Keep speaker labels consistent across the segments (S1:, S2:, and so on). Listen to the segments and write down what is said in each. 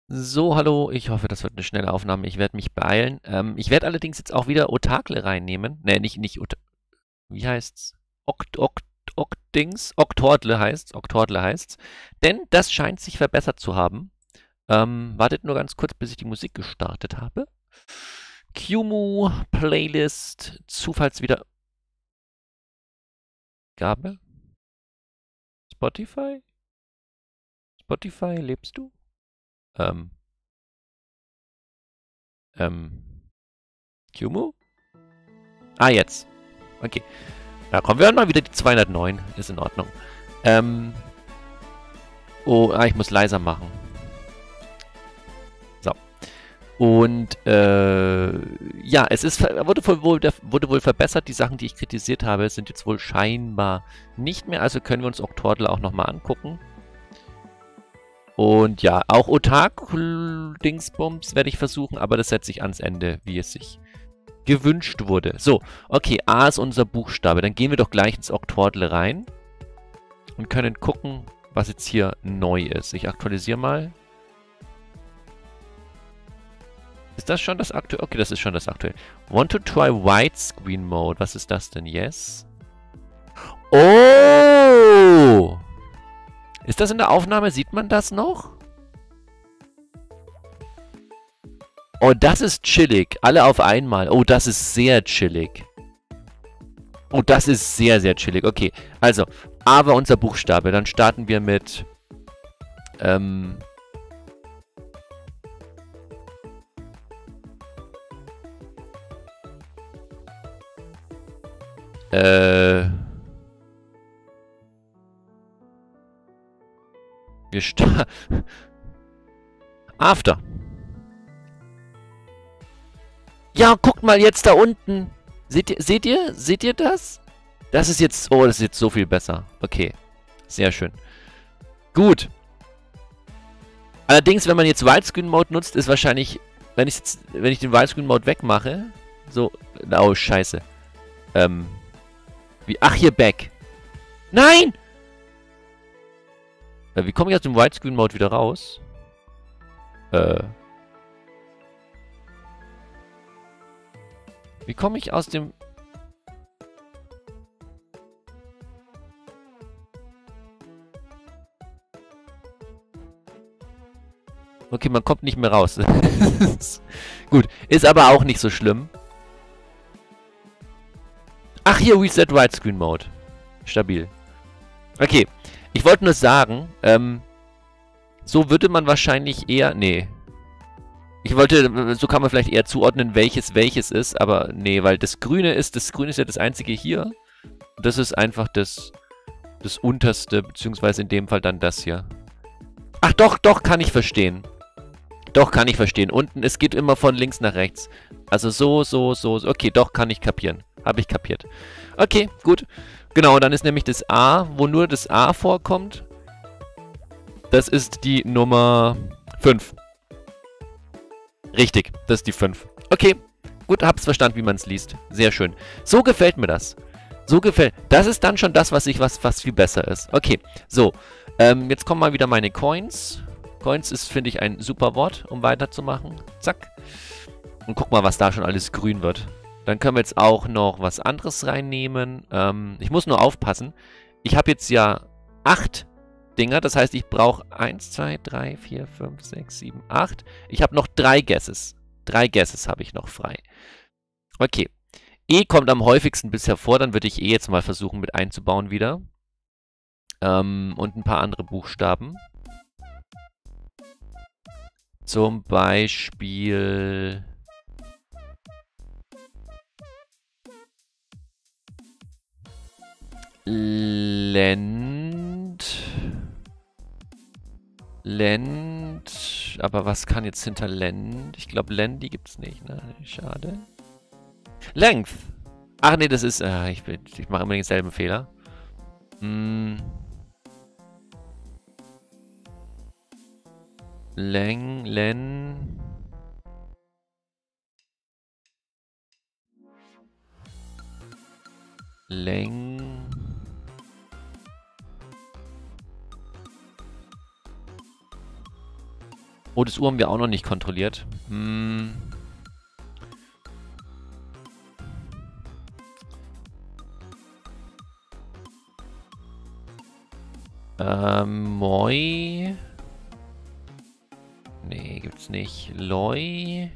S1: So, hallo, ich hoffe, das wird eine schnelle Aufnahme. Ich werde mich beeilen. Ich werde allerdings jetzt auch wieder Otakle reinnehmen. Ne, nicht wie heißt's? Oktortle heißt's. Oktortle heißt's. Denn das scheint sich verbessert zu haben. Wartet nur ganz kurz, bis ich die Musik gestartet habe. QEMU, Playlist, Zufallswiedergabe. Spotify? Spotify, lebst du? Ähm, ähm, QEMU? Ah, jetzt. Okay. Da kommen wir mal wieder die 209. Ist in Ordnung. Ähm, ich muss leiser machen. So. Und, ja, wurde wohl verbessert. Die Sachen, die ich kritisiert habe, sind jetzt wohl scheinbar nicht mehr. Also können wir uns Octordle auch nochmal angucken. Und ja, auch Otaku-Dingsbums werde ich versuchen, aber das setze ich ans Ende, wie es sich gewünscht wurde. So, okay, A ist unser Buchstabe. Dann gehen wir doch gleich ins Octordle rein und können gucken, was jetzt hier neu ist. Ich aktualisiere mal. Ist das schon das aktuelle? Okay, das ist schon das aktuelle. Want to try Widescreen Mode. Was ist das denn? Yes. Oh! Ist das in der Aufnahme? Sieht man das noch? Oh, das ist chillig. Alle auf einmal. Oh, das ist sehr chillig. Oh, das ist sehr, sehr chillig. Okay, also, A war unser Buchstabe. Dann starten wir mit, wir starten... After. Ja, guckt mal jetzt da unten. Seht ihr das? Das ist jetzt, oh, das ist jetzt so viel besser. Okay, sehr schön. Gut. Allerdings, wenn man jetzt Widescreen-Mode nutzt, ist wahrscheinlich, wenn ich den Widescreen-Mode wegmache, so, oh, scheiße. Ach, hier, Back. Nein! Wie komme ich aus dem Widescreen-Mode wieder raus? Wie komme ich aus dem... Okay, man kommt nicht mehr raus. Gut, ist aber auch nicht so schlimm. Ach, hier, Reset Widescreen Mode. Stabil. Okay, ich wollte nur sagen, so würde man wahrscheinlich eher... Nee. So kann man vielleicht eher zuordnen, welches ist, aber nee, weil das Grüne ist ja das einzige hier. Und das ist einfach das unterste, beziehungsweise in dem Fall dann das hier. Ach doch, doch, kann ich verstehen. Doch, kann ich verstehen. Unten, es geht immer von links nach rechts. Also so. Okay, doch, kann ich kapieren. Habe ich kapiert. Okay, gut. Genau, dann ist nämlich das A, wo nur das A vorkommt. Das ist die Nummer 5. Richtig, das ist die 5. Okay, gut, hab's verstanden, wie man es liest. Sehr schön. So gefällt mir das. Das ist dann schon das, was viel besser ist. Okay, so. Jetzt kommen mal wieder meine Coins. Coins ist, finde ich, ein super Wort, um weiterzumachen. Zack. Und guck mal, was da schon alles grün wird. Dann können wir jetzt auch noch was anderes reinnehmen. Ich muss nur aufpassen. Ich habe jetzt ja 8 Dinger. Das heißt, ich brauche 1, 2, 3, 4, 5, 6, 7, 8. Ich habe noch 3 Guesses. 3 Guesses habe ich noch frei. Okay. E kommt am häufigsten bisher vor. Dann würde ich E jetzt mal versuchen mit einzubauen wieder. Und ein paar andere Buchstaben. Zum Beispiel... Aber was kann jetzt hinter Lend? Ich glaube, Lendi gibt's nicht, ne? Schade. Length. Ach nee, das ist... ich mache immer denselben Fehler. Len... Leng... Oh, das U haben wir auch noch nicht kontrolliert. Moi. Nee, gibt's nicht. Loi.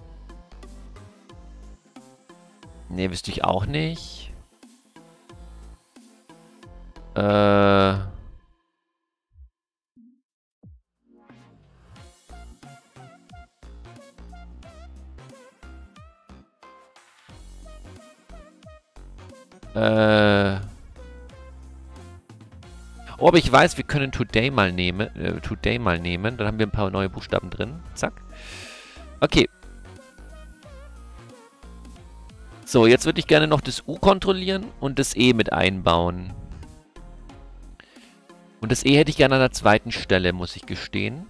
S1: Nee, wüsste ich auch nicht. Oh, aber ich weiß, wir können Today mal nehmen. Dann haben wir ein paar neue Buchstaben drin. Zack. Okay. So, jetzt würde ich gerne noch das U kontrollieren und das E mit einbauen. Und das E hätte ich gerne an der zweiten Stelle, muss ich gestehen.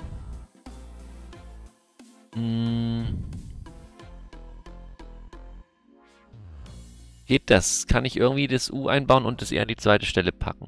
S1: Geht das? Kann ich irgendwie das U einbauen und das E an die zweite Stelle packen?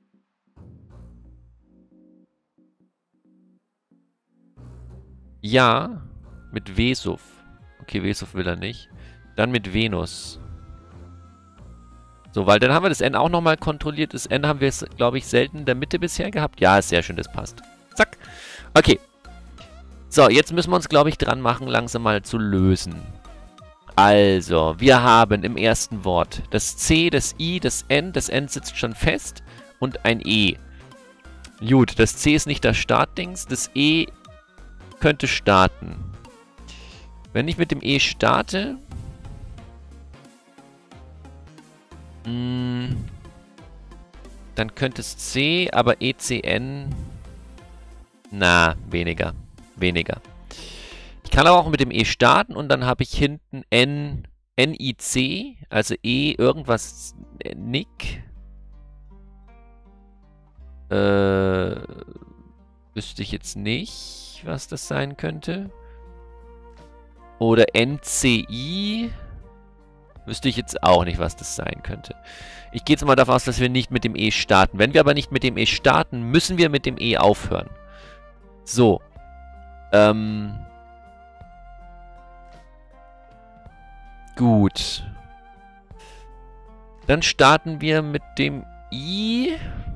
S1: Ja, mit Vesuv. Okay, Vesuv will er nicht. Dann mit Venus. So, weil dann haben wir das N auch nochmal kontrolliert. Das N haben wir, glaube ich, selten in der Mitte bisher gehabt. Ja, ist sehr schön, das passt. Zack. Okay. So, jetzt müssen wir uns, glaube ich, dran machen, langsam mal zu lösen. Also, wir haben im ersten Wort das C, das I, das N. Das N sitzt schon fest und ein E. Gut, das C ist nicht das Startdings. Das E könnte starten. Wenn ich mit dem E starte... dann könnte es C, aber ECN... Na, weniger. Weniger. Ich kann aber auch mit dem E starten und dann habe ich hinten N, NIC, also E, irgendwas, Nick. Wüsste ich jetzt nicht, was das sein könnte. Oder NCI. Wüsste ich jetzt auch nicht, was das sein könnte. Ich gehe jetzt mal davon aus, dass wir nicht mit dem E starten. Wenn wir aber nicht mit dem E starten, müssen wir mit dem E aufhören. So. Gut. Dann starten wir mit dem I.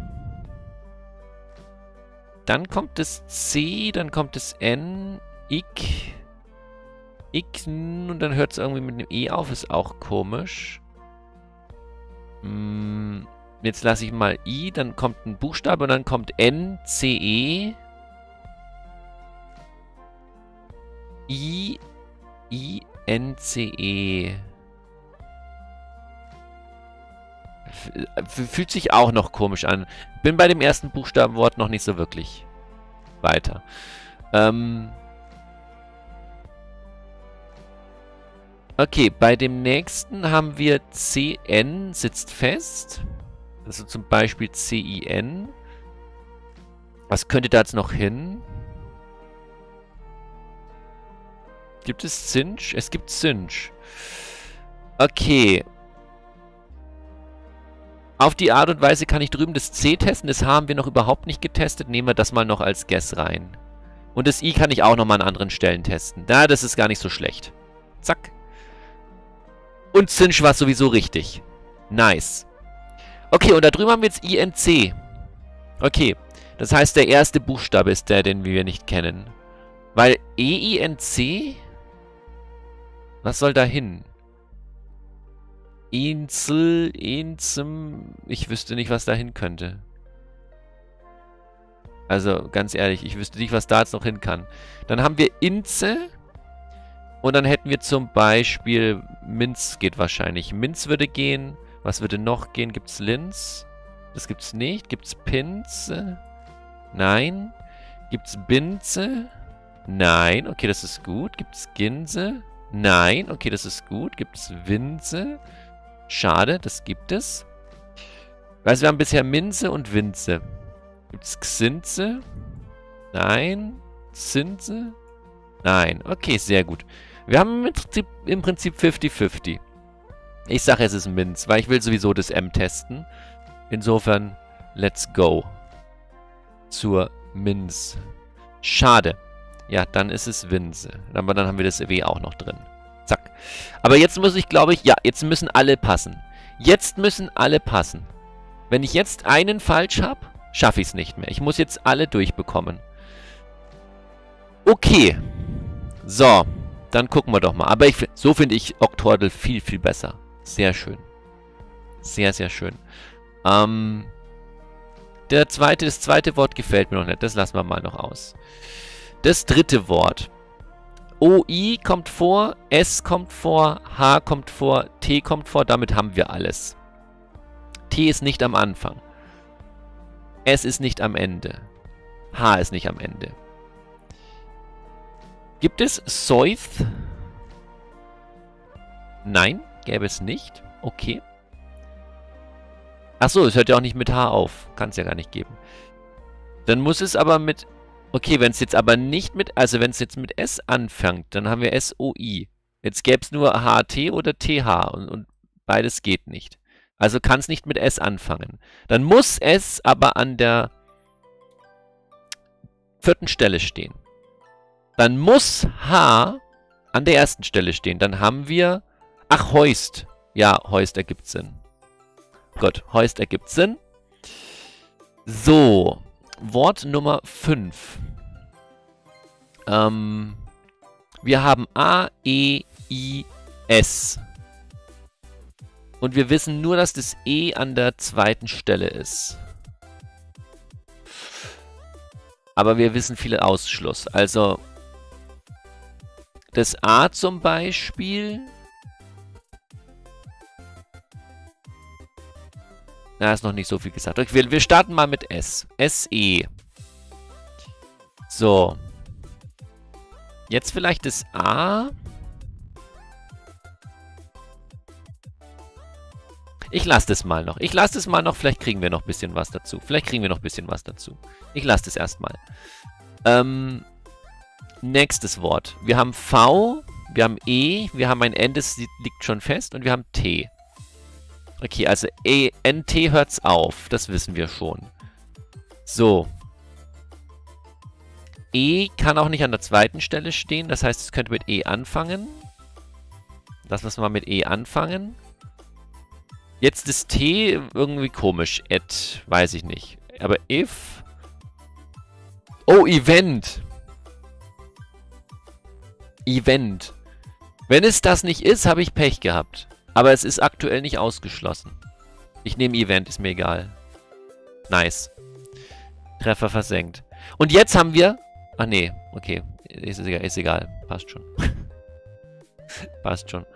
S1: Dann kommt das C, dann kommt das N, Ich. X und dann hört es irgendwie mit dem E auf, ist auch komisch. Jetzt lasse ich mal I, dann kommt ein Buchstabe und dann kommt N, C, E. I, N, C, E. Fühlt sich auch noch komisch an. Bin bei dem ersten Buchstabenwort noch nicht so wirklich weiter. Okay, bei dem nächsten haben wir CN sitzt fest. Also zum Beispiel CIN. Was könnte da jetzt noch hin? Gibt es Cinch? Es gibt Cinch. Okay. Auf die Art und Weise kann ich drüben das C testen. Das H haben wir noch überhaupt nicht getestet. Nehmen wir das mal noch als Guess rein. Und das I kann ich auch nochmal an anderen Stellen testen. Na, das ist gar nicht so schlecht. Zack. Und Cinch war sowieso richtig. Nice. Okay, und da drüben haben wir jetzt INC. Okay. Das heißt, der erste Buchstabe ist der, den wir nicht kennen. Weil EINC? Was soll da hin? Insel, Inzim... Ich wüsste nicht, was da hin könnte. Also, ganz ehrlich, ich wüsste nicht, was da jetzt noch hin kann. Dann haben wir Inze. Und dann hätten wir zum Beispiel... Minz geht wahrscheinlich. Minz würde gehen. Was würde noch gehen? Gibt's Linz? Das gibt's nicht. Gibt's Pinze? Nein. Gibt's Binze? Nein. Okay, das ist gut. Gibt's Ginse? Nein. Okay, das ist gut. Gibt's Winze? Schade, das gibt es. Also wir haben bisher Minze und Winze. Gibt's Xinze? Nein. Zinse? Nein. Okay, sehr gut. Wir haben im Prinzip 50-50. Ich sage, es ist Minz, weil ich will sowieso das M testen. Insofern, let's go. Zur Minz. Schade. Ja, dann ist es Winse. Aber dann haben wir das W auch noch drin. Zack. Aber jetzt muss ich, glaube ich, ja, jetzt müssen alle passen. Jetzt müssen alle passen. Wenn ich jetzt einen falsch habe, schaffe ich es nicht mehr. Ich muss jetzt alle durchbekommen. Okay. So, dann gucken wir doch mal. Aber so finde ich Octordle viel, viel besser. Sehr schön. Sehr, sehr schön. Das zweite Wort gefällt mir noch nicht. Das lassen wir mal noch aus. Das dritte Wort. OI kommt vor, S kommt vor, H kommt vor, T kommt vor. Damit haben wir alles. T ist nicht am Anfang. S ist nicht am Ende. H ist nicht am Ende. Gibt es Soith? Nein, gäbe es nicht. Okay. Achso, es hört ja auch nicht mit H auf. Kann es ja gar nicht geben. Dann muss es aber mit... Okay, wenn es jetzt aber nicht mit... Also wenn es jetzt mit S anfängt, dann haben wir S-O-I. Jetzt gäbe es nur H-T oder T-H und beides geht nicht. Also kann es nicht mit S anfangen. Dann muss S aber an der 4. Stelle stehen. Dann muss H an der 1. Stelle stehen. Dann haben wir... Ach, Heust. Ja, Heust ergibt Sinn. Gut, Heust ergibt Sinn. So, Wort Nummer 5. Wir haben A, E, I, S. Und wir wissen nur, dass das E an der 2. Stelle ist. Aber wir wissen viele Ausschluss. Also, das A zum Beispiel... Na, ist noch nicht so viel gesagt. Okay, wir starten mal mit S. S-E. So. Jetzt vielleicht das A. Ich lasse das mal noch. Vielleicht kriegen wir noch ein bisschen was dazu. Ich lasse das erstmal. Nächstes Wort. Wir haben V, wir haben E, wir haben ein N, das liegt schon fest, und wir haben T. Okay, also E-N-T hört's auf. Das wissen wir schon. So. E kann auch nicht an der 2. Stelle stehen. Das heißt, es könnte mit E anfangen. Lass uns mal mit E anfangen. Jetzt ist T irgendwie komisch. Weiß ich nicht. Aber if... Oh, Event. Event. Wenn es das nicht ist, habe ich Pech gehabt. Aber es ist aktuell nicht ausgeschlossen. Ich nehme Event, ist mir egal. Nice. Treffer versenkt. Und jetzt haben wir... Ach nee, okay. Ist egal. Passt schon. Passt schon.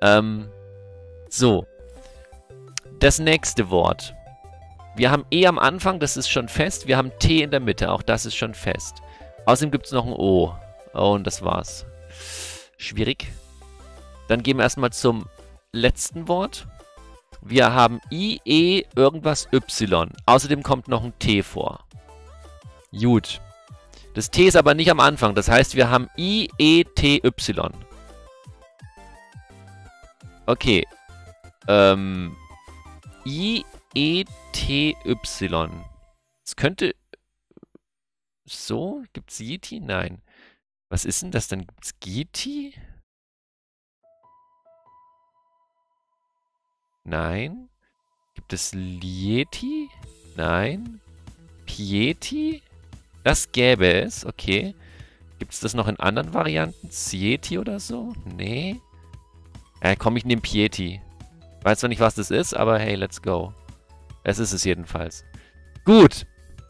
S1: So. Das nächste Wort. Wir haben E am Anfang, das ist schon fest. Wir haben T in der Mitte, auch das ist schon fest. Außerdem gibt es noch ein O. Oh, und das war's. Schwierig. Dann gehen wir erstmal zum letzten Wort. Wir haben I, E, irgendwas Y. Außerdem kommt noch ein T vor. Gut. Das T ist aber nicht am Anfang. Das heißt, wir haben I, E, T, Y. Okay. I, E, T, Y. Es könnte... So? Gibt's Yeti? Nein. Was ist denn das denn? Gibt's Giti? Nein. Gibt es Lieti? Nein. Pieti? Das gäbe es, okay. Gibt es das noch in anderen Varianten? Sieti oder so? Nee. Komm, ich nehme Pieti. Weiß zwar nicht, was das ist, aber hey, let's go. Es ist es jedenfalls. Gut.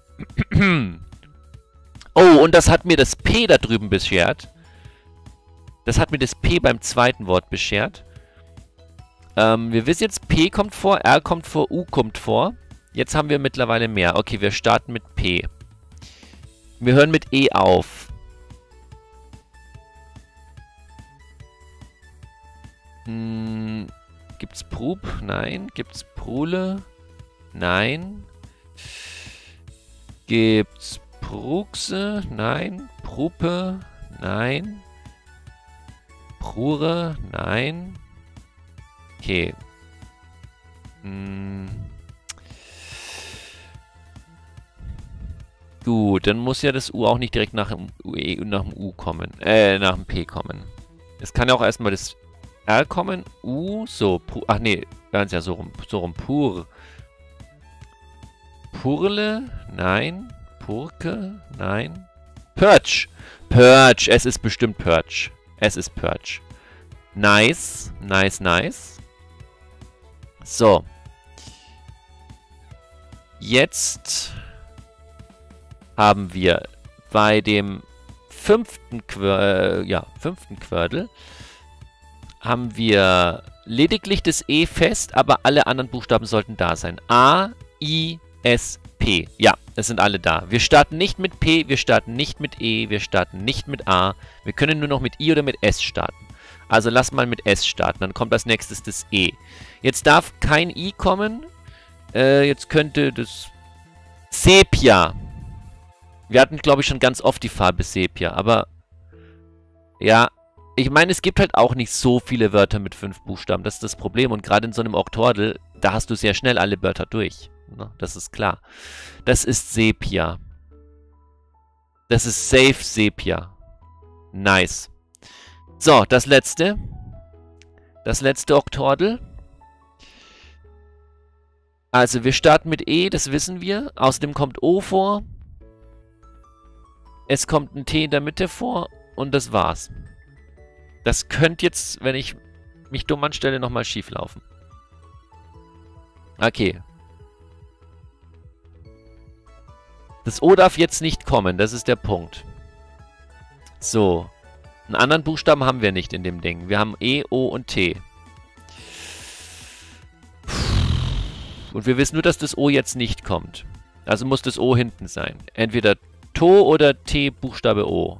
S1: Oh, und das hat mir das P da drüben beschert. Das hat mir das P beim zweiten Wort beschert. Wir wissen jetzt, P kommt vor, R kommt vor, U kommt vor. Jetzt haben wir mittlerweile mehr. Okay, wir starten mit P. Wir hören mit E auf. Gibt's Prub? Nein. Gibt's Prule? Nein. Gibt's Pruxe? Nein. Pruppe? Nein. Prure? Nein. Okay. Gut, dann muss ja das U auch nicht direkt nach dem U kommen. Nach dem P kommen. Es kann ja auch erstmal das R kommen. U, so. Ach nee, ganz ja so rum. So rum. Pur. Purle? Nein. Purke? Nein. Purge. Purge. Es ist bestimmt Purge. Es ist Purge. Nice. Nice, nice. So. Jetzt haben wir bei dem fünften Quördel haben wir lediglich das E fest, aber alle anderen Buchstaben sollten da sein. A, I, S, P. Ja, es sind alle da. Wir starten nicht mit P, wir starten nicht mit E, wir starten nicht mit A. Wir können nur noch mit I oder mit S starten. Also lass mal mit S starten, dann kommt als nächstes das E. Jetzt darf kein I kommen. Jetzt könnte das Sepia. Wir hatten, glaube ich, schon ganz oft die Farbe Sepia, aber ja, ich meine, es gibt halt auch nicht so viele Wörter mit 5 Buchstaben. Das ist das Problem. Und gerade in so einem Oktordel, da hast du sehr schnell alle Wörter durch. Ne? Das ist klar. Das ist Sepia. Das ist safe Sepia. Nice. So, das letzte. Das letzte Oktordel. Also, wir starten mit E, das wissen wir. Außerdem kommt O vor. Es kommt ein T in der Mitte vor und das war's. Das könnte jetzt, wenn ich mich dumm anstelle, nochmal schief laufen. Okay. Das O darf jetzt nicht kommen, das ist der Punkt. So. Einen anderen Buchstaben haben wir nicht in dem Ding. Wir haben E, O und T. Und wir wissen nur, dass das O jetzt nicht kommt. Also muss das O hinten sein. Entweder To oder T Buchstabe O.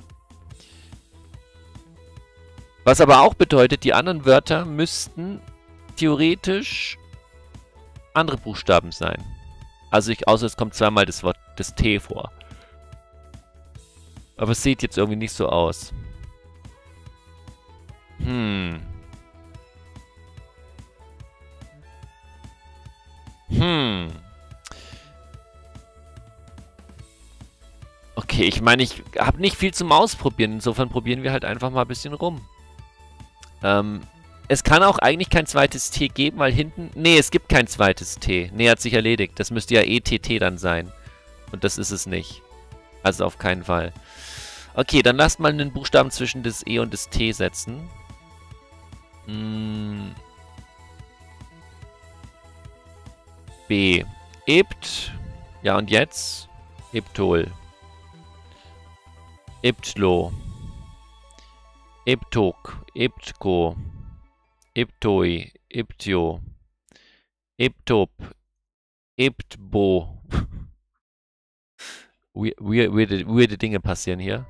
S1: Was aber auch bedeutet, die anderen Wörter müssten theoretisch andere Buchstaben sein. Also außer es kommt zweimal das Wort, das T vor. Aber es sieht jetzt irgendwie nicht so aus. Okay, ich meine, ich habe nicht viel zum Ausprobieren. Insofern probieren wir halt einfach mal ein bisschen rum. Es kann auch eigentlich kein zweites T geben, weil hinten... Nee, es gibt kein zweites T. Nee, hat sich erledigt. Das müsste ja ETT dann sein. Und das ist es nicht. Also auf keinen Fall. Okay, dann lasst mal einen Buchstaben zwischen das E und das T setzen. B. Ebt. Ja, und jetzt? Eptol. Eptlo. Eptok. Eptko. Eptoi. Eptio. Eptop. Eptbo. Weirde Dinge passieren hier.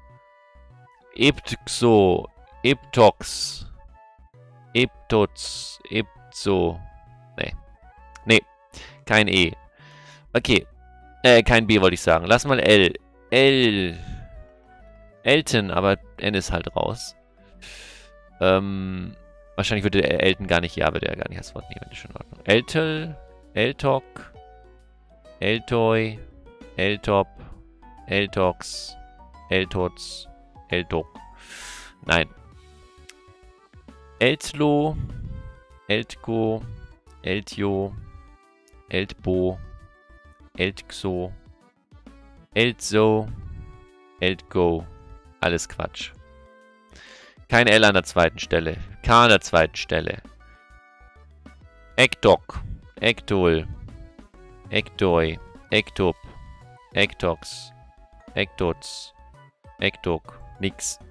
S1: Eptxo. Eptox. Eptoz. Epzo. Nee. Nee. Kein E. Okay. Kein B wollte ich sagen. Lass mal L. L. Elton, aber N ist halt raus. Wahrscheinlich würde der Elton gar nicht, ja, würde er gar nicht als Wort nehmen. Das ist schon in Ordnung. Eltel. Eltok. Eltoi. Eltop. Eltox. Eltoz. Eltok. Nein. Eltlo. Eltko. Eltio. Eltbo. Eltxo. Eltzo. Eltgo. Alles Quatsch. Kein L an der zweiten Stelle. K an der zweiten Stelle. Ektok. Ektol. Ektoi. Ektop. Ektox. Ektoz. Ektok. Nix.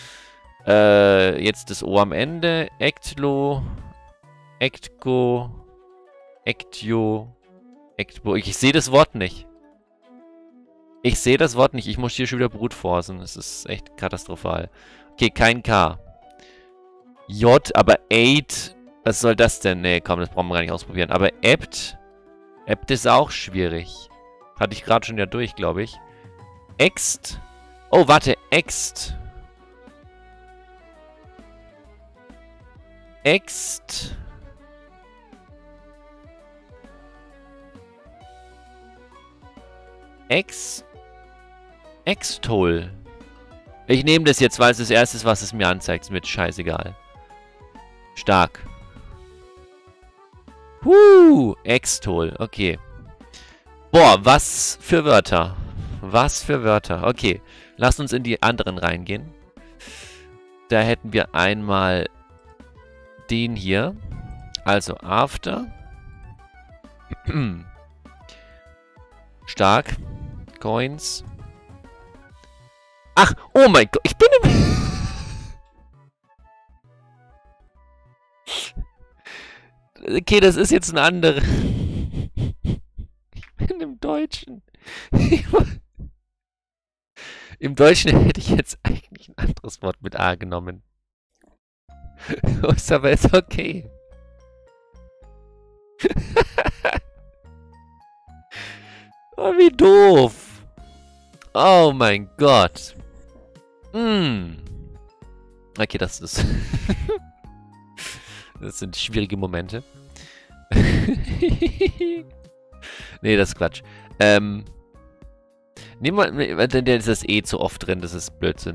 S1: Jetzt das O am Ende. Ektlo. Ektgo. Ektio. Ektbo. Ich sehe das Wort nicht. Ich sehe das Wort nicht. Ich muss hier schon wieder brutforcen. Das ist echt katastrophal. Okay, kein K. J, aber 8. Was soll das denn? Nee, komm, das brauchen wir gar nicht ausprobieren. Aber Ept. Ept ist auch schwierig. Hatte ich gerade schon ja durch, glaube ich. Ext. Oh, warte. Ext. Ext. Ex. Extol. Ich nehme das jetzt, weil es das erste ist, was es mir anzeigt. Ist mir scheißegal. Stark. Extol. Okay. Boah, was für Wörter. Was für Wörter. Okay. Lasst uns in die anderen reingehen. Da hätten wir einmal den hier. Also After. Stark. Coins. Ach, oh mein Gott, ich bin im... Okay, das ist jetzt ein anderer. Ich bin im Deutschen. Im Deutschen hätte ich jetzt eigentlich ein anderes Wort mit A genommen. Ist aber jetzt okay. Oh, wie doof. Oh mein Gott. Okay, das ist... Das sind schwierige Momente. Nee, das ist Quatsch. Nehmen wir... Denn ist das eh zu oft drin, das ist Blödsinn.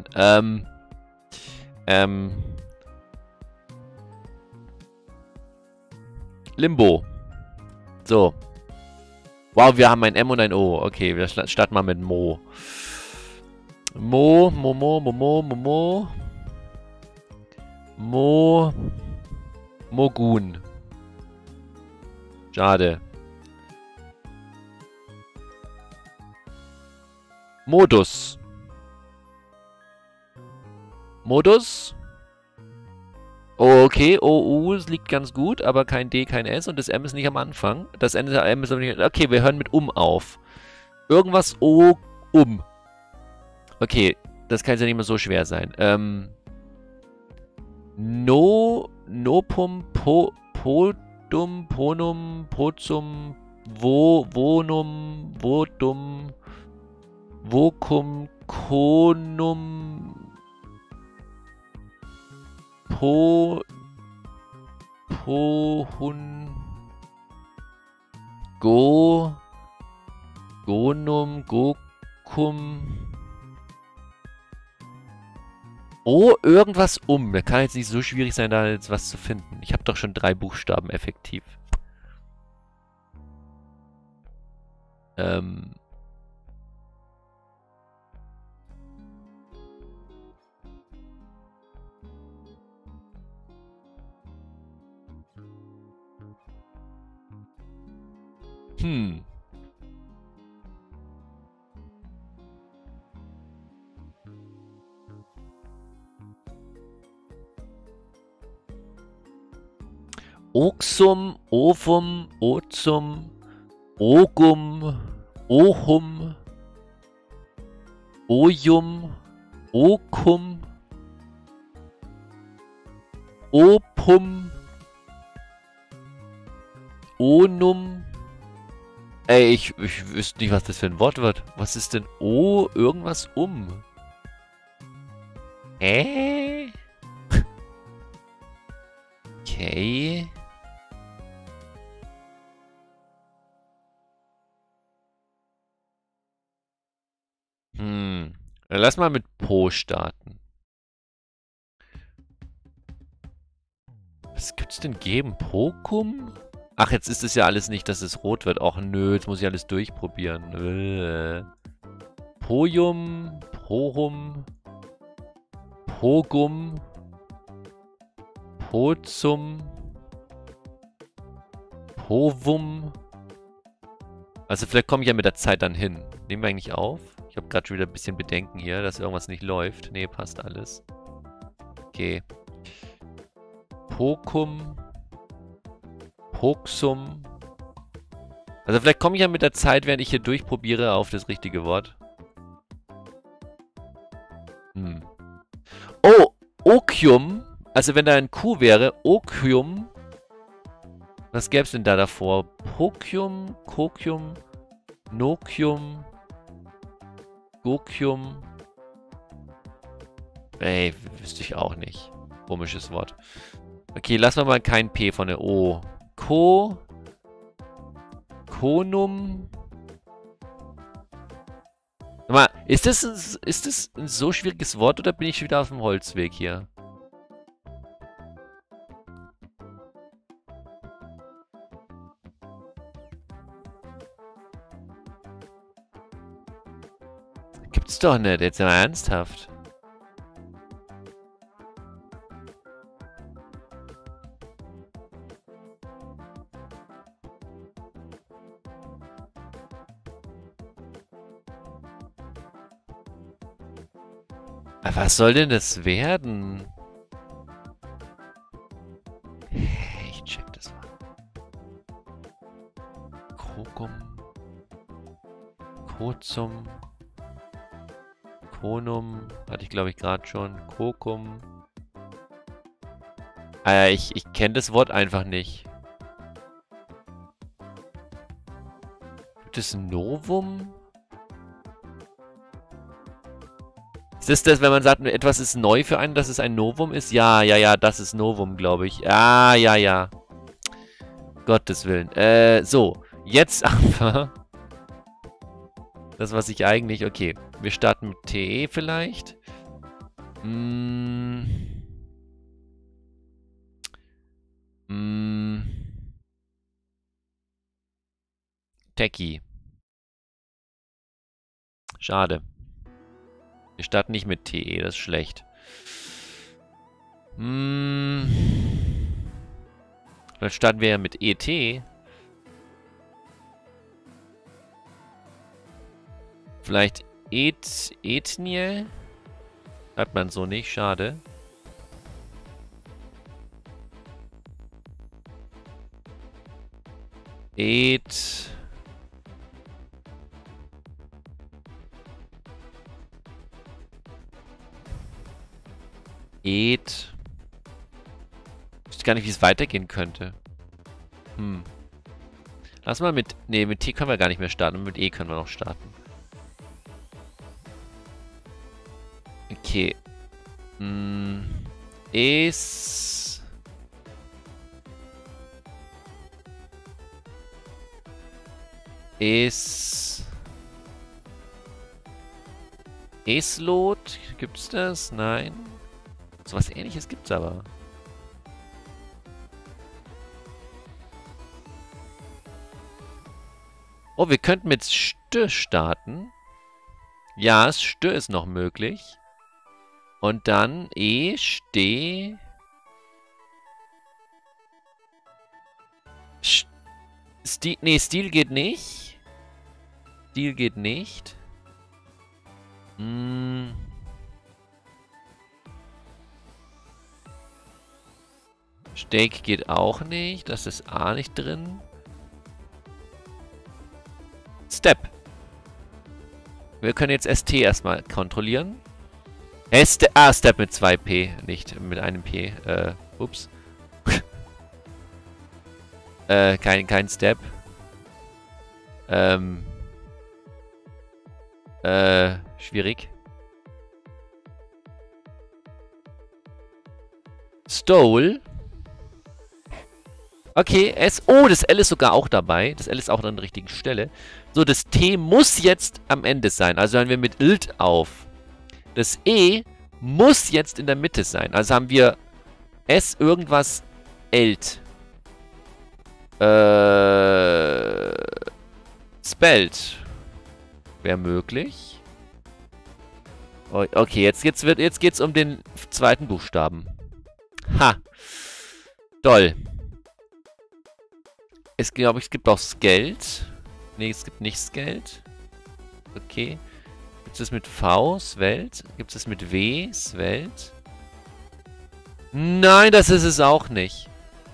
S1: Limbo. So. Wow, wir haben ein M und ein O. Okay, wir starten mal mit Mo. Mogun. Schade. Modus. Modus. Oh, okay. OU liegt ganz gut, aber kein D, kein S und das M ist nicht am Anfang. Das Ende der M ist aber nicht... Okay, wir hören mit auf. Irgendwas Okay, das kann jetzt ja nicht mehr so schwer sein. Nopum, Podum, Ponum, Pozum, Vonum, Vodum, Vocum, Conum, Pohun, Gonum, Gokum. Oh, irgendwas Da kann jetzt nicht so schwierig sein, da jetzt was zu finden. Ich habe doch schon 3 Buchstaben effektiv. Oxum, Ovum, Ozum, Ogum, Ohum, Ojum, Okum, Opum, Onum. Ey, ich wüsste nicht, was das für ein Wort wird. Was ist denn irgendwas Okay. Dann lass mal mit Po starten. Was gibt's denn geben? Pokum? Ach, jetzt ist es ja alles nicht, dass es rot wird. Ach nö, jetzt muss ich alles durchprobieren. Pojum, Pohum, Pogum, Pozum, Povum. Also vielleicht komme ich ja mit der Zeit dann hin. Nehmen wir eigentlich auf? Ich habe gerade schon wieder ein bisschen Bedenken hier, dass irgendwas nicht läuft. Nee, passt alles. Okay. Pokum. Poxum. Also vielleicht komme ich ja mit der Zeit, während ich hier durchprobiere, auf das richtige Wort. Oh, Okium. Also wenn da ein Q wäre, Okium. Was gäbe es denn da davor? Pokium, Kokium, Nokium, Gokium. Ey, wüsste ich auch nicht. Komisches Wort. Okay, lassen wir mal kein P von der O. Konum. Sag mal, ist das ein so schwieriges Wort oder bin ich schon wieder auf dem Holzweg hier? Gibt's doch nicht, jetzt mal ernsthaft. Aber was soll denn das werden? Hey, ich check das mal. Krokum. Kozum. Konum. Hatte ich, glaube ich, gerade schon. Kokum. Ah ja, ich kenne das Wort einfach nicht. Gibt es ein Novum? Ist das, wenn man sagt, etwas ist neu für einen, dass es ein Novum ist? Ja, ja, ja, das ist Novum, glaube ich. Ah, ja, ja. Gottes Willen. So. Jetzt aber. Das, was ich eigentlich... Okay. Wir starten mit TE vielleicht. Techie. Schade. Wir starten nicht mit TE, das ist schlecht. Dann starten wir ja mit ET. Vielleicht Ethnie? Hat man so nicht, schade. Ich weiß gar nicht, wie es weitergehen könnte. Lass mal mit... Ne, mit T können wir gar nicht mehr starten. Mit E können wir noch starten. Okay. Eslot? Gibt's das? Nein. So was Ähnliches gibt's aber. Oh, wir könnten mit Stö starten. Ja, Stö ist noch möglich. Und dann Stil geht nicht. Stil geht nicht. Steak geht auch nicht. Das ist A nicht drin. Step. Wir können jetzt ST erstmal kontrollieren. Step mit 2P, nicht mit einem P. Ups. Kein Step. Schwierig. Stole. Okay, oh, das L ist sogar auch dabei. Das L ist auch an der richtigen Stelle. So, das T muss jetzt am Ende sein. Also hören wir mit Ilt auf. Das E muss jetzt in der Mitte sein. Also haben wir S irgendwas Elt. Spelled. Wäre möglich. Okay, jetzt geht's um den zweiten Buchstaben. Ha. Toll. Es gibt auch Skeld. Ne, es gibt nicht Skeld. Okay. Gibt es das mit V? Svelte? Gibt es das mit W? Svelte? Nein, das ist es auch nicht.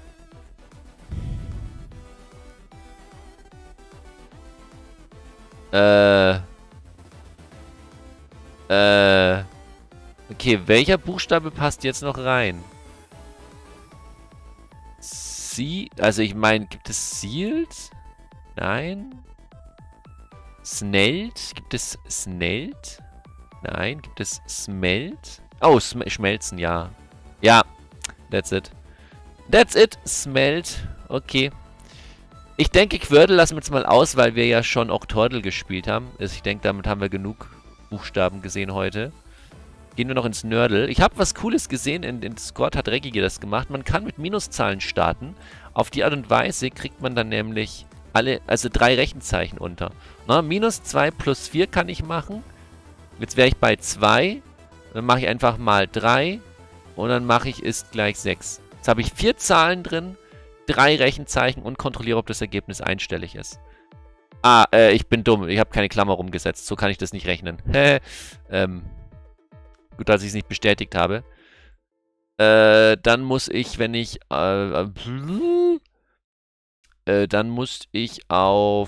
S1: Okay, welcher Buchstabe passt jetzt noch rein? Also ich meine, gibt es Sealed? Nein. Snelled? Gibt es Snelled? Nein. Gibt es Smelt? Oh, Schmelzen, ja. Ja, that's it. That's it, Smelt. Okay. Ich denke, Quirtle lassen wir jetzt mal aus, weil wir ja schon auch Turtle gespielt haben. Also ich denke, damit haben wir genug Großbuchstaben gesehen heute. Gehen wir noch ins Nördel. Ich habe was Cooles gesehen, in Discord hat Reggige das gemacht. Man kann mit Minuszahlen starten. Auf die Art und Weise kriegt man dann nämlich also 3 Rechenzeichen unter. Na, minus 2 plus 4 kann ich machen. Jetzt wäre ich bei 2. Dann mache ich einfach mal 3. Und dann mache ich ist gleich 6. Jetzt habe ich 4 Zahlen drin, 3 Rechenzeichen und kontrolliere, ob das Ergebnis einstellig ist. Ah, ich bin dumm. Ich habe keine Klammer rumgesetzt. So kann ich das nicht rechnen. Gut, dass ich es nicht bestätigt habe. Dann muss ich, wenn ich... dann muss ich auf...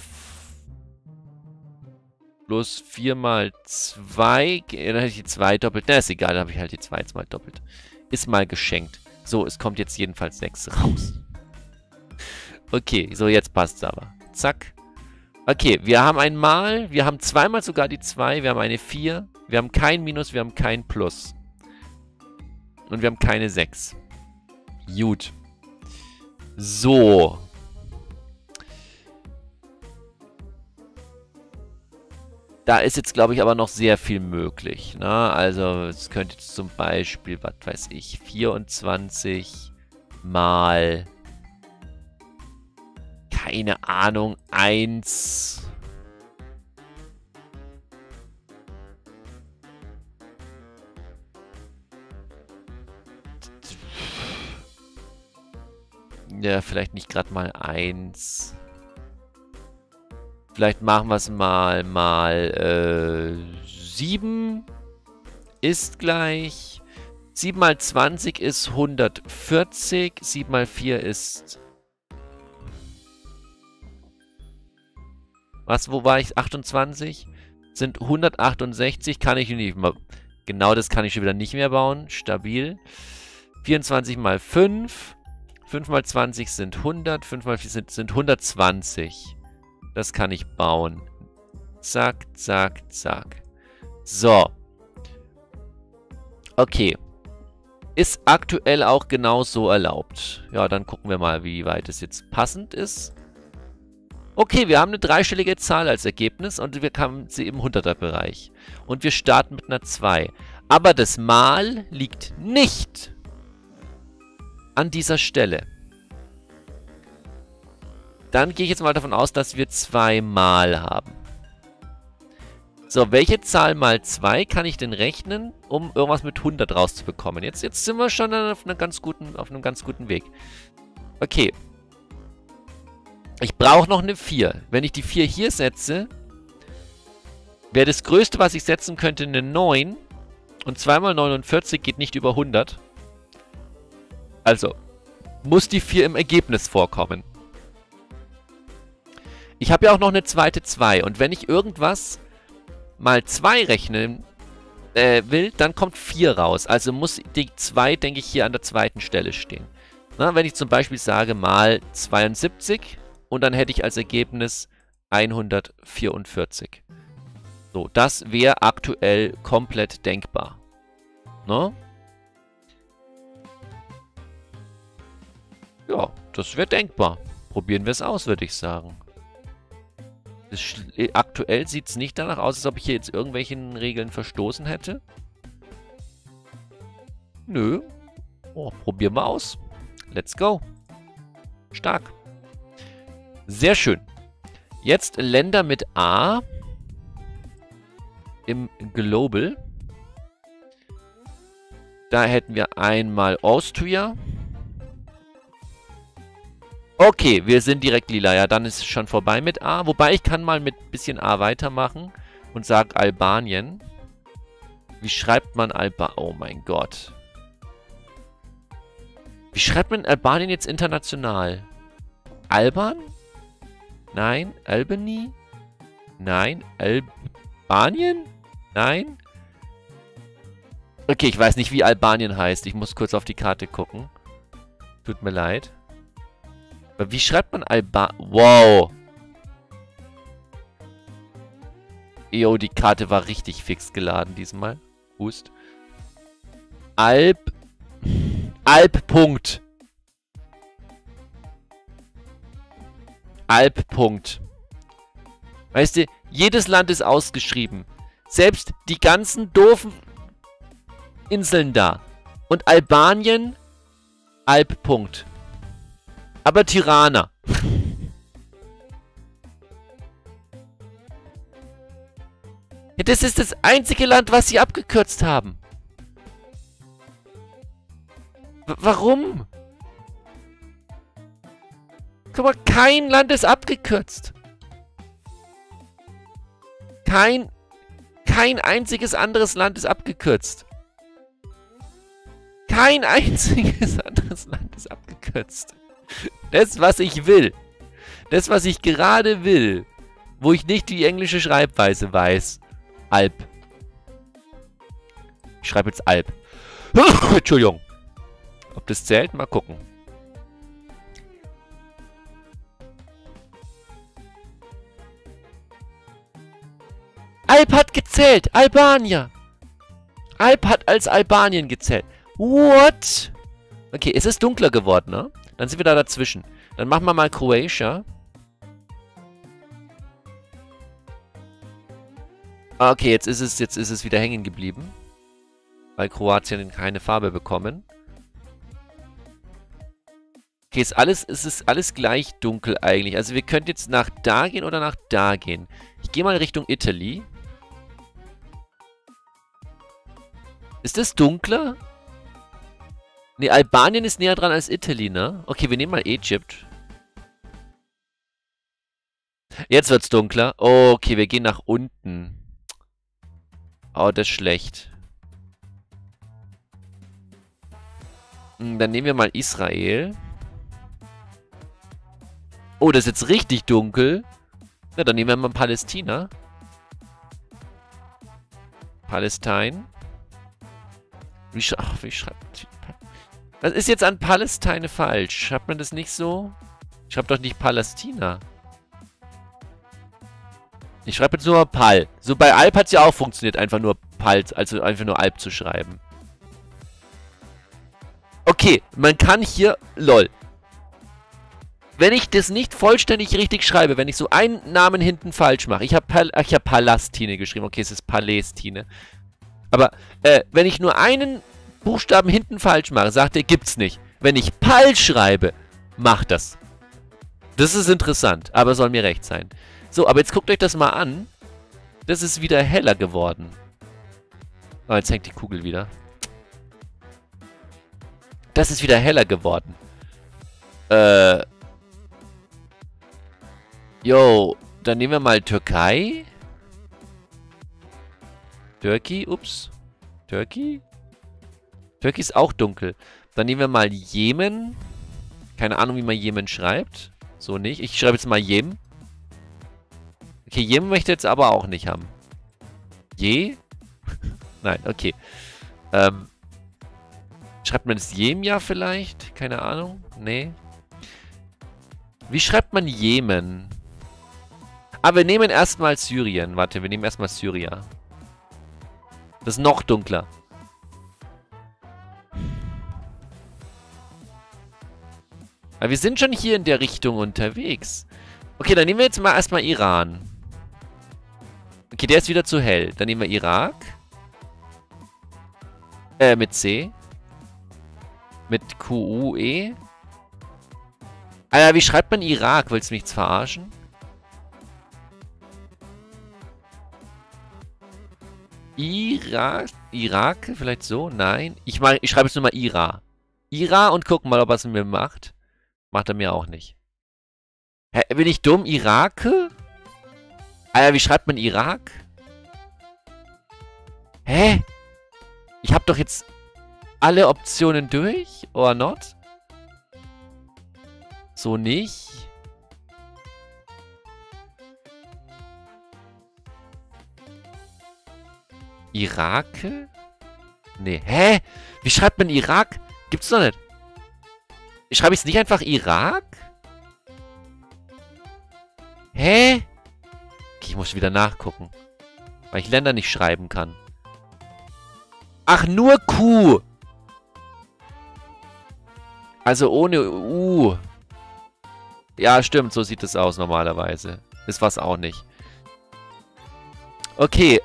S1: Plus 4 mal 2... Dann hätte ich die 2 doppelt. Na, ist egal, dann habe ich halt die 2 jetzt mal doppelt. Ist mal geschenkt. So, es kommt jetzt jedenfalls 6 raus. Okay, so jetzt passt es aber. Zack. Okay, wir haben einmal, wir haben zweimal sogar die 2, wir haben eine 4, wir haben kein Minus, wir haben kein Plus. Und wir haben keine 6. Gut. So. Da ist jetzt, glaube ich, aber noch sehr viel möglich. Ne? Also, es könnte jetzt zum Beispiel, was weiß ich, 24 mal... Keine Ahnung, 1. Ja, vielleicht nicht gerade mal 1. Vielleicht machen wir es mal 7 ist gleich. 7 mal 20 ist 140. 7 mal 4 ist... Was, wo war ich? 28? Sind 168, kann ich nicht mehr... Genau das kann ich schon wieder nicht mehr bauen. Stabil. 24 mal 5. 5 mal 20 sind 100. 5 mal 4 sind 120. Das kann ich bauen. Zack, zack, zack. So. Okay. Ist aktuell auch genau so erlaubt. Ja, dann gucken wir mal, wie weit es jetzt passend ist. Okay, wir haben eine dreistellige Zahl als Ergebnis und wir haben sie im 100er-Bereich. Und wir starten mit einer 2. Aber das Mal liegt nicht an dieser Stelle. Dann gehe ich jetzt mal davon aus, dass wir 2 Mal haben. So, welche Zahl mal 2 kann ich denn rechnen, um irgendwas mit 100 rauszubekommen? Jetzt sind wir schon auf einem ganz guten Weg. Okay. Ich brauche noch eine 4. Wenn ich die 4 hier setze, wäre das Größte, was ich setzen könnte, eine 9. Und 2 mal 49 geht nicht über 100. Also, muss die 4 im Ergebnis vorkommen. Ich habe ja auch noch eine zweite 2. Und wenn ich irgendwas mal 2 rechnen will, dann kommt 4 raus. Also muss die 2, denke ich, hier an der zweiten Stelle stehen. Na, wenn ich zum Beispiel sage mal 72... Und dann hätte ich als Ergebnis 144. So, das wäre aktuell komplett denkbar. Ne? Ja, das wäre denkbar. Probieren wir es aus, würde ich sagen. Aktuell sieht es nicht danach aus, als ob ich hier jetzt irgendwelchen Regeln verstoßen hätte. Nö. Oh, probieren wir aus. Let's go. Stark. Sehr schön. Jetzt Länder mit A im Global. Da hätten wir einmal Austria. Okay, wir sind direkt lila. Ja, dann ist es schon vorbei mit A. Wobei ich kann mal mit bisschen A weitermachen und sage Albanien. Wie schreibt man Albanien? Oh mein Gott. Wie schreibt man Albanien jetzt international? Alban? Nein. Albany? Nein. Albanien? Nein. Okay, ich weiß nicht, wie Albanien heißt. Ich muss kurz auf die Karte gucken. Tut mir leid. Aber wie schreibt man Wow. Jo, die Karte war richtig fix geladen diesmal. Hust. Punkt. Punkt. Weißt du, jedes Land ist ausgeschrieben. Selbst die ganzen doofen Inseln da. Und Albanien, Alp-Punkt. Aber Tirana. Ja, das ist das einzige Land, was sie abgekürzt haben. Warum? Guck mal, kein Land ist abgekürzt. Kein einziges anderes Land ist abgekürzt. Kein einziges anderes Land ist abgekürzt. Das, was ich will. Das, was ich gerade will. Wo ich nicht die englische Schreibweise weiß. Alp. Ich schreibe jetzt Alp. Entschuldigung. Ob das zählt? Mal gucken. Alp hat gezählt. Albanier. Alp hat als Albanien gezählt. What? Okay, es ist dunkler geworden, ne? Dann sind wir da dazwischen. Dann machen wir mal Croatia. Okay, jetzt ist es wieder hängen geblieben. Weil Kroatien keine Farbe bekommen. Okay, es ist alles gleich dunkel eigentlich. Also wir könnten jetzt nach da gehen oder nach da gehen. Ich gehe mal Richtung Italy. Ist das dunkler? Ne, Albanien ist näher dran als Italy, ne? Okay, wir nehmen mal Egypt. Jetzt wird's dunkler. Okay, wir gehen nach unten. Oh, das ist schlecht. Dann nehmen wir mal Israel. Oh, das ist jetzt richtig dunkel. Na, dann nehmen wir mal Palästina. Palästina. Wie schreibt... Was ist jetzt an Palästina falsch? Schreibt man das nicht so? Ich schreibe doch nicht Palästina. Ich schreibe jetzt nur Pal. So bei Alp hat es ja auch funktioniert, einfach nur Pal, also einfach nur Alp zu schreiben. Okay, man kann hier... LOL. Wenn ich das nicht vollständig richtig schreibe, wenn ich so einen Namen hinten falsch mache. Ich habe Palästine geschrieben. Okay, es ist Palästine. Aber wenn ich nur einen Buchstaben hinten falsch mache, sagt er, gibt's nicht. Wenn ich Pal schreibe, macht das. Das ist interessant, aber soll mir recht sein. So, aber jetzt guckt euch das mal an. Das ist wieder heller geworden. Oh, jetzt hängt die Kugel wieder. Das ist wieder heller geworden. Jo, dann nehmen wir mal Türkei. Turkey, ups. Turkey? Turkey ist auch dunkel. Dann nehmen wir mal Jemen. Keine Ahnung, wie man Jemen schreibt. So nicht. Ich schreibe jetzt mal Jemen. Okay, Jemen möchte jetzt aber auch nicht haben. Je? Nein, okay. Schreibt man es Jemja vielleicht? Keine Ahnung. Nee. Wie schreibt man Jemen? Ah, wir nehmen erstmal Syrien. Warte, wir nehmen erstmal Syria. Das ist noch dunkler. Aber wir sind schon hier in der Richtung unterwegs. Okay, dann nehmen wir jetzt mal erstmal Iran. Okay, der ist wieder zu hell. Dann nehmen wir Irak. Mit C. Mit Q-U-E. Alter, wie schreibt man Irak? Willst du mich jetzt verarschen? Irak? Vielleicht so? Nein. Ich schreibe jetzt nur mal Ira. Ira und gucken mal, ob er es mit mir macht. Macht er mir auch nicht. Hä, bin ich dumm? Irake? Alter, wie schreibt man Irak? Hä? Ich habe doch jetzt alle Optionen durch? Or not? So nicht? Irake? Nee. Hä? Wie schreibt man Irak? Gibt's doch nicht. Schreibe ich es nicht einfach Irak? Hä? Okay, ich muss wieder nachgucken. Weil ich Länder nicht schreiben kann. Ach, nur Q. Also ohne U. Ja, stimmt. So sieht es aus normalerweise. Ist was auch nicht. Okay,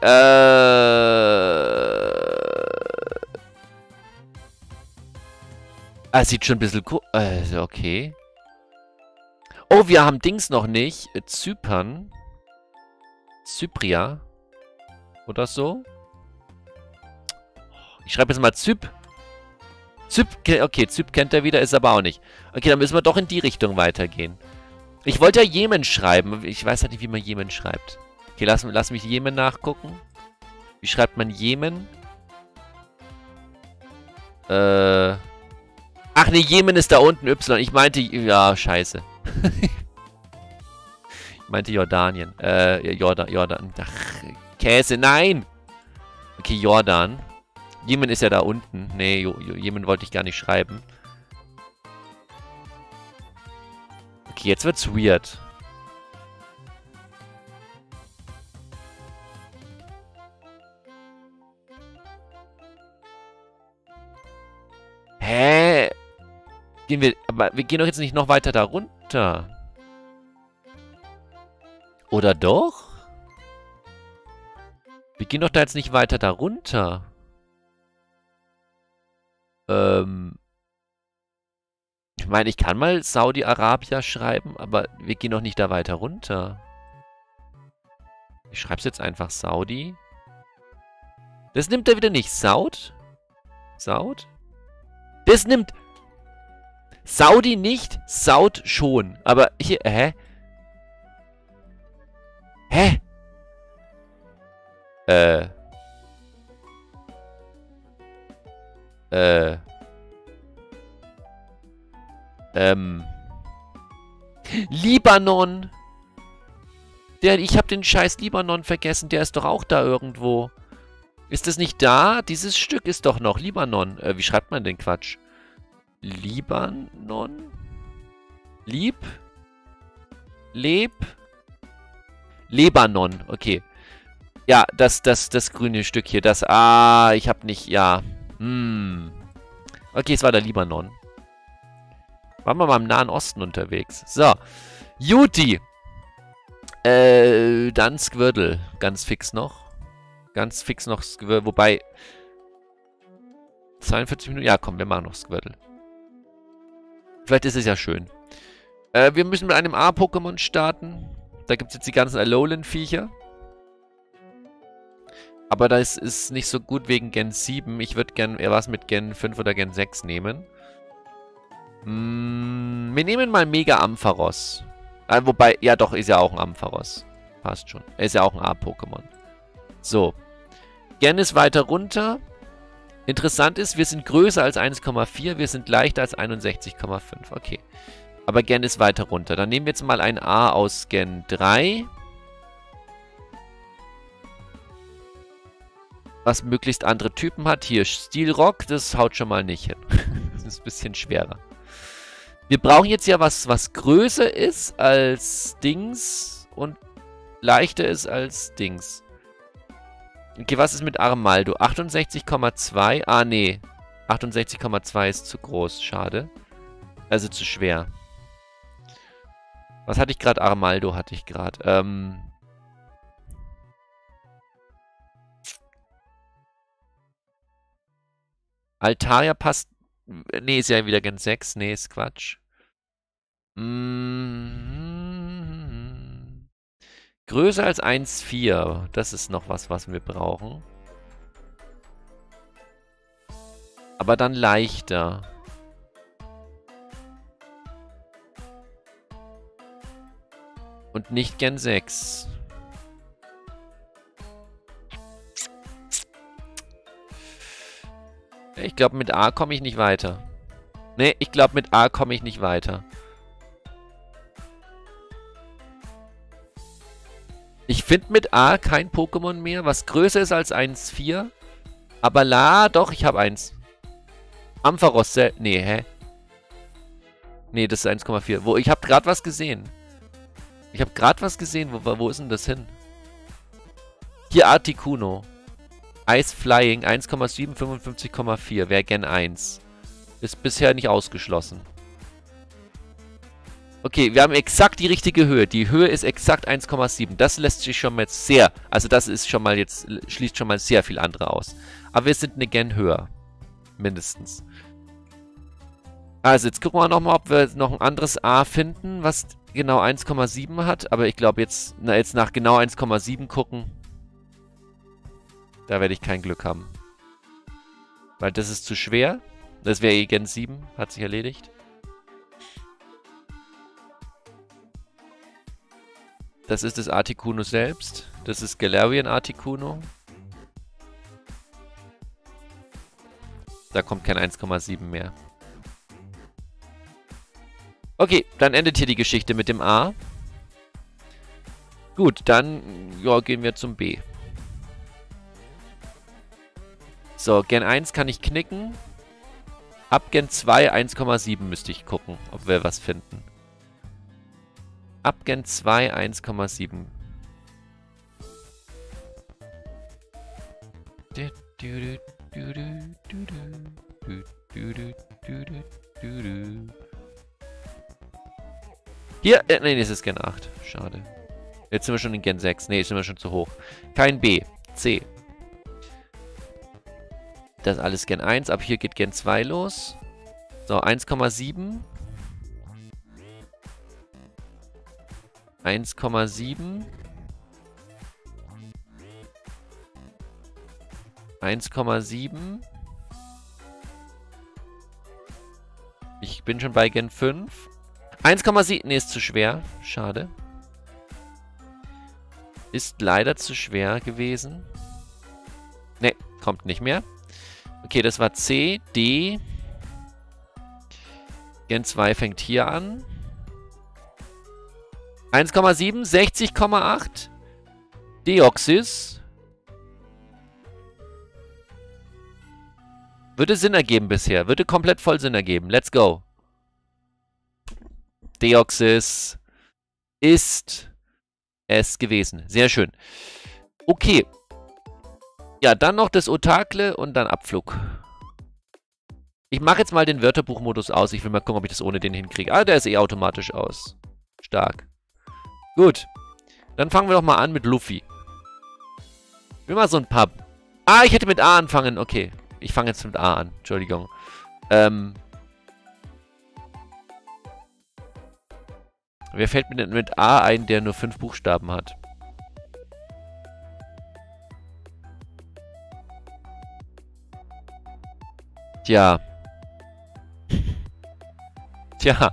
S1: sieht schon ein bisschen cool. Okay. Oh, wir haben Dings noch nicht. Zypern. Zypria. Oder so. Ich schreibe jetzt mal Zyp. Okay, Zyp kennt er wieder, ist aber auch nicht. Okay, dann müssen wir doch in die Richtung weitergehen. Ich wollte ja Jemen schreiben. Ich weiß halt nicht, wie man Jemen schreibt. Okay, lass mich Jemen nachgucken. Wie schreibt man Jemen? Ach nee, Jemen ist da unten, Y. Ich meinte, ja, scheiße. Ich meinte Jordanien. Jordan. Ach, Käse, nein! Okay, Jordan. Jemen ist ja da unten. Nee, Jemen wollte ich gar nicht schreiben. Okay, jetzt wird's weird. Hä? Aber wir gehen doch jetzt nicht noch weiter da runter. Oder doch? Wir gehen doch da jetzt nicht weiter da runter. Ich meine, ich kann mal Saudi-Arabia schreiben, aber wir gehen doch nicht da weiter runter. Ich schreibe es jetzt einfach Saudi. Das nimmt er wieder nicht. Saud? Das nimmt Saudi nicht, Saud schon. Aber hier, hä? Libanon. Ich habe den scheiß Libanon vergessen. Der ist doch auch da irgendwo. Ist das nicht da? Dieses Stück ist doch noch Libanon. Wie schreibt man den Quatsch? Libanon? Lebanon. Okay. Ja, das grüne Stück hier. Ich hab nicht, ja. Okay, es war der Libanon. Waren wir mal im Nahen Osten unterwegs. So. Juti. Dann Squirtle. Ganz fix noch. Squirtle. Wobei. 42 Minuten. Ja, komm, wir machen noch Squirtle. Vielleicht ist es ja schön. Wir müssen mit einem A-Pokémon starten. Da gibt es jetzt die ganzen Alolan-Viecher. Aber das ist nicht so gut wegen Gen 7. Ich würde gerne eher was mit Gen 5 oder Gen 6 nehmen. Wir nehmen mal Mega Ampharos. Wobei, ja doch, ist ja auch ein Ampharos. Passt schon. Er ist ja auch ein A-Pokémon. So. Gen ist weiter runter. Interessant ist, wir sind größer als 1,4. Wir sind leichter als 61,5. Okay. Aber Gen ist weiter runter. Dann nehmen wir jetzt mal ein A aus Gen 3. Was möglichst andere Typen hat. Hier, Steelrock, das haut schon mal nicht hin. Das ist ein bisschen schwerer. Wir brauchen jetzt ja was größer ist als Dings und leichter ist als Dings. Okay, was ist mit Armaldo? 68,2. Ah, nee. 68,2 ist zu groß. Schade. Also zu schwer. Was hatte ich gerade? Armaldo hatte ich gerade. Altaria passt. Nee, ist ja wieder Gen 6. Nee, ist Quatsch. Größer als 1,4. Das ist noch was wir brauchen. Aber dann leichter. Und nicht Gen 6. Ich glaube, mit A komme ich nicht weiter. Nee, ich glaube, mit A komme ich nicht weiter. Ich finde mit A kein Pokémon mehr, was größer ist als 1,4. Aber doch, ich habe eins. Ampharos, nee, hä? Nee, das ist 1,4. Ich habe gerade was gesehen. Wo ist denn das hin? Hier Articuno. Ice Flying 1,7, 55,4. Wäre Gen 1. Ist bisher nicht ausgeschlossen. Okay, wir haben exakt die richtige Höhe. Die Höhe ist exakt 1,7. Das lässt sich schon mal jetzt sehr... Also das ist schon mal jetzt... Schließt schon mal sehr viel andere aus. Aber wir sind eine Gen höher. Mindestens. Also jetzt gucken wir nochmal, ob wir noch ein anderes A finden, was genau 1,7 hat. Aber ich glaube jetzt... Na, jetzt nach genau 1,7 gucken. Da werde ich kein Glück haben. Weil das ist zu schwer. Das wäre Gen 7. Hat sich erledigt. Das ist das Articuno selbst. Das ist Galarian Articuno. Da kommt kein 1,7 mehr. Okay, dann endet hier die Geschichte mit dem A. Gut, dann ja, gehen wir zum B. So, Gen 1 kann ich knicken. Ab Gen 2 1,7 müsste ich gucken, ob wir was finden. Ab Gen 2 1,7. Hier, nee, das ist Gen 8. Schade. Jetzt sind wir schon in Gen 6. Nee, jetzt sind wir schon zu hoch. Kein B. C. Das ist alles Gen 1. Ab hier geht Gen 2 los. So, 1,7. 1,7. 1,7. Ich bin schon bei Gen 5. 1,7. Ne, ist zu schwer. Schade. Ist leider zu schwer gewesen. Ne, kommt nicht mehr. Okay, das war C, D. Gen 2 fängt hier an. 1,7, 60,8. Deoxys. Würde Sinn ergeben bisher. Würde komplett voll Sinn ergeben. Let's go. Deoxys ist es gewesen. Sehr schön. Okay. Ja, dann noch das Otakle und dann Abflug. Ich mache jetzt mal den Wörterbuchmodus aus. Ich will mal gucken, ob ich das ohne den hinkriege. Ah, der ist eh automatisch aus. Stark. Gut. Dann fangen wir doch mal an mit Luffy. Ich will mal so ein paar... Ah, ich hätte mit A anfangen. Okay. Ich fange jetzt mit A an. Entschuldigung. Wer fällt mir denn mit A ein, der nur 5 Buchstaben hat? Tja. Tja.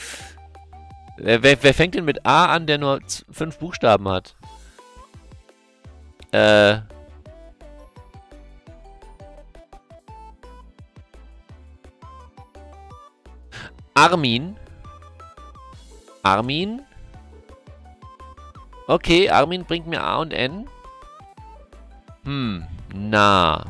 S1: Wer fängt denn mit A an, der nur 5 Buchstaben hat? Armin. Armin? Okay, Armin bringt mir A und N. Na.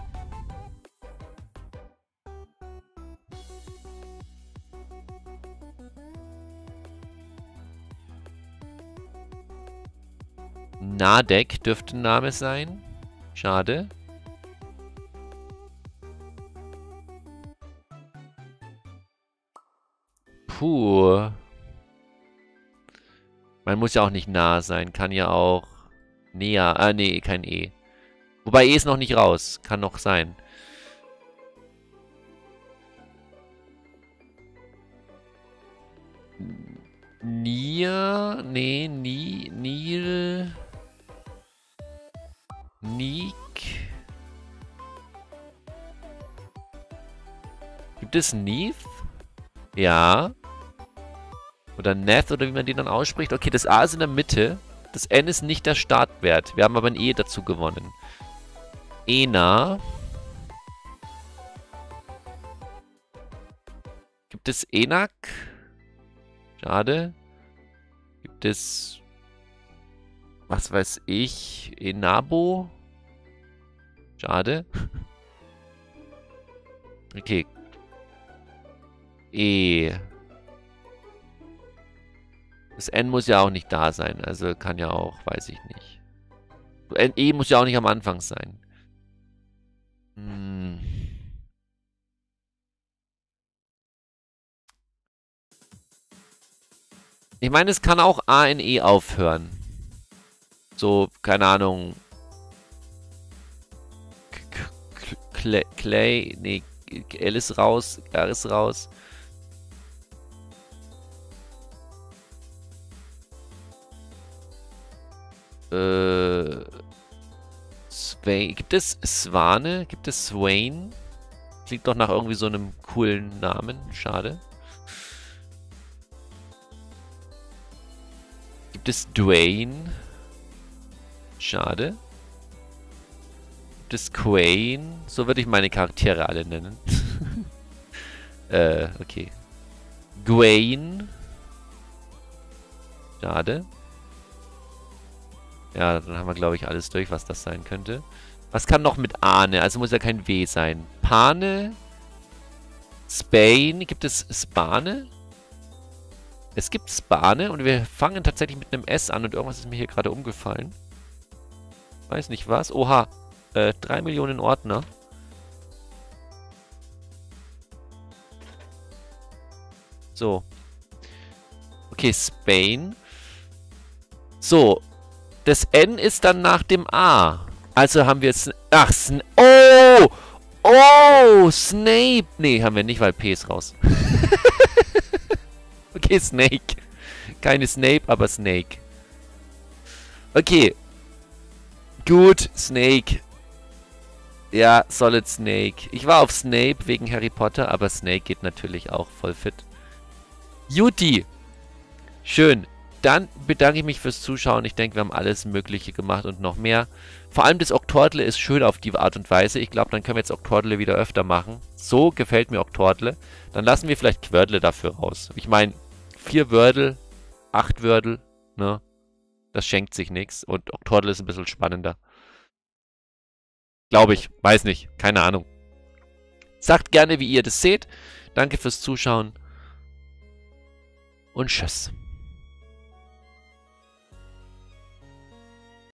S1: Nadek dürfte ein Name sein. Schade. Puh. Man muss ja auch nicht nah sein. Kann ja auch näher. Ah, nee, kein E. Wobei E ist noch nicht raus. Kann noch sein. Nier. Nee, Nil. Nick. Gibt es Neath? Ja. Oder Neth, oder wie man den dann ausspricht. Okay, das A ist in der Mitte. Das N ist nicht der Startwert. Wir haben aber ein E dazu gewonnen. Ena. Gibt es Enak? Schade. Gibt es... Was weiß ich? Enabo? Schade. Okay. E. Das N muss ja auch nicht da sein. Also kann ja auch, weiß ich nicht. E muss ja auch nicht am Anfang sein. Ich meine, es kann auch A in E aufhören. So, keine Ahnung. Clay, nee, L ist raus, R ist raus. Swain. Gibt es Swane? Gibt es Swain? Klingt doch nach irgendwie so einem coolen Namen. Schade. Gibt es Dwayne? Schade. Gibt es Quain? So würde ich meine Charaktere alle nennen. Okay. Gwaine? Schade. Ja, dann haben wir, glaube ich, alles durch, was das sein könnte. Was kann noch mit Ahne? Also muss ja kein W sein. Pane? Spain? Gibt es Spane? Es gibt Spane und wir fangen tatsächlich mit einem S an und irgendwas ist mir hier gerade umgefallen. Weiß nicht was. Oha. 3 Millionen Ordner. So. Okay, Spain. So. Das N ist dann nach dem A. Also haben wir jetzt... Ach, oh! Oh! Snape! Nee, haben wir nicht, weil P ist raus. Okay, Snake. Keine Snape, aber Snake. Okay. Gut, Snake. Ja, Solid Snake. Ich war auf Snape wegen Harry Potter, aber Snake geht natürlich auch voll fit. Juti. Schön. Dann bedanke ich mich fürs Zuschauen. Ich denke, wir haben alles Mögliche gemacht und noch mehr. Vor allem das Octordle ist schön auf die Art und Weise. Ich glaube, dann können wir jetzt Octordle wieder öfter machen. So gefällt mir Octordle. Dann lassen wir vielleicht Quordle dafür raus. Ich meine, 4 Wordle, 8 Wordle, ne? Das schenkt sich nichts. Und Octordle ist ein bisschen spannender. Glaube ich. Weiß nicht. Keine Ahnung. Sagt gerne, wie ihr das seht. Danke fürs Zuschauen. Und tschüss.